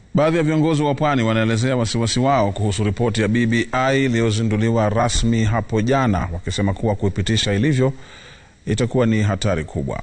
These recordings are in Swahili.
Baadhi ya viongozi wa Pwani wanaelezea wasiwasi wao kuhusu ripoti ya BBI iliyozinduliwa rasmi hapo jana, wakisema kuwa kuipitisha ilivyo itakuwa ni hatari kubwa.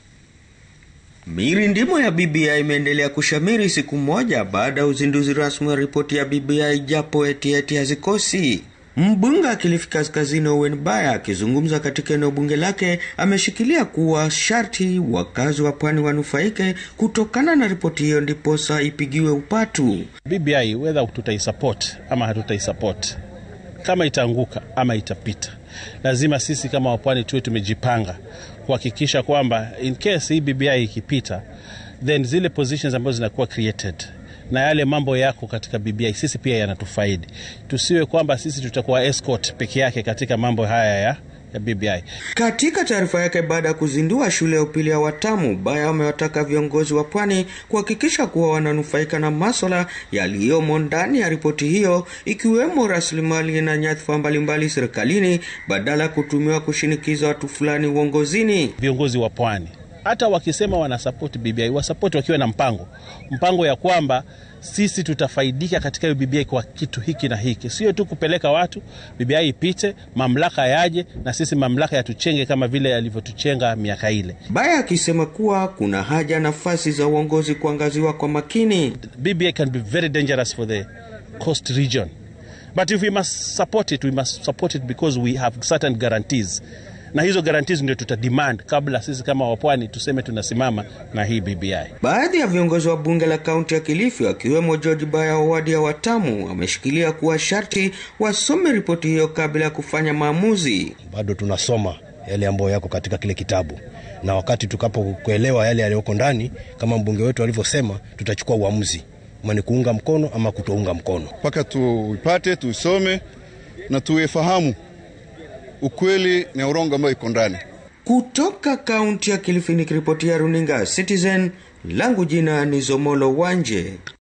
Mirindimo ya BBI imeendelea kushamiri siku moja baada ya uzinduzi rasmi wa ripoti ya BBI, japo eti hazikosi. Mbunge wa Kilifi Kaskazini Owen Baya akizungumza katika eneo bunge lake ameshikilia kuwa sharti wakazi wa Pwani wanufaike kutokana na ripoti hiyo ndiposa ipigiwe upatu. BBI whether tutaisupport ama hatutaisupport, kama itaanguka ama itapita, lazima sisi kama Wapwani tuwe tumejipanga kuhakikisha kwamba in case hii BBI ikipita, then zile positions ambazo zinakuwa created na yale mambo yako katika BBI sisi pia yanatufaidi. Tusiwe kwamba sisi tutakuwa escort peke yake katika mambo haya ya BBI. Katika taarifa yake baada ya kuzindua shule ya upili ya Watamu, Baya amewataka viongozi wa Pwani kuhakikisha kuwa wananufaika na masuala yaliyomo ndani ya ripoti hiyo, ikiwemo rasilimali na nyadhifa mbalimbali serikalini, badala kutumiwa kushinikiza watu fulani uongozini. Viongozi wa Pwani hata wakisema wanasupport BBI, wasupport wakiwa na mpango ya kwamba sisi tutafaidika katika hiyo BBI kwa kitu hiki na hiki. Sio tu kupeleka watu BBI ipite, mamlaka yaje na sisi mamlaka yatuchenge kama vile yalivyotuchenga miaka ile. Baya akisema kuwa kuna haja nafasi za uongozi kuangaziwa kwa makini. BBI can be very dangerous for the coast region. But if we must support it, we must support it because we have certain guarantees. Na hizo guarantees ndio tutademand kabla sisi kama Wapwani tuseme tunasimama na hii BBI. Baadhi ya viongozi wa bunge la kaunti ya Kilifi akiwemo George Baya wa wadi ya Watamu ameshikilia kuwa sharti wasome ripoti hiyo kabla ya kufanya maamuzi. Bado tunasoma yale ambayo yako katika kile kitabu, na wakati tukapokuelewa yale yaliyoko ndani, kama mbunge wetu alivyosema, tutachukua uamuzi ni kuunga mkono ama kutounga mkono. Paka tuipate, tuisome na tuefahamu ukweli na urongo ambao iko ndani. Kutoka kaunti ya Kilifi nikiripotia runinga Citizen, langu jina ni Zomolo Wanje.